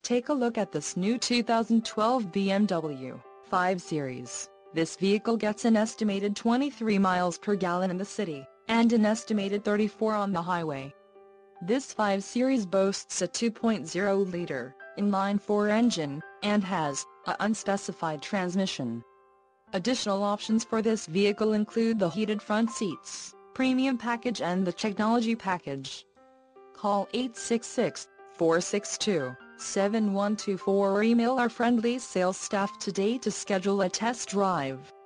Take a look at this new 2012 BMW 5 Series. This vehicle gets an estimated 23 miles per gallon in the city, and an estimated 34 on the highway. This 5 Series boasts a 2.0-liter, inline-4 engine, and has an unspecified transmission. Additional options for this vehicle include the heated front seats, premium package and the technology package. Call 866-462-7124 or email our friendly sales staff today to schedule a test drive.